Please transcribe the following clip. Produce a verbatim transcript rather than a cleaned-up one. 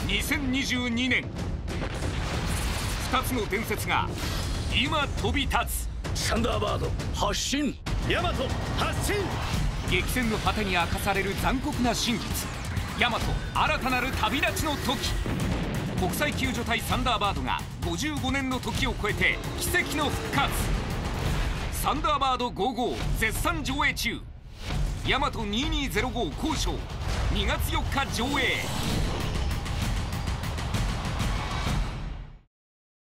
にせんにじゅうにねん、ふたつの伝説が今飛び立つ。 サンダーバード発進、ヤマト発進。 激戦の果てに明かされる残酷な真実。ヤマト新たなる旅立ちの時。国際救助隊サンダーバードがごじゅうごねんの時を超えて奇跡の復活。サンダーバードごじゅうご絶賛上映中。ヤマトにせんにひゃくご交渉にがつよっか上映。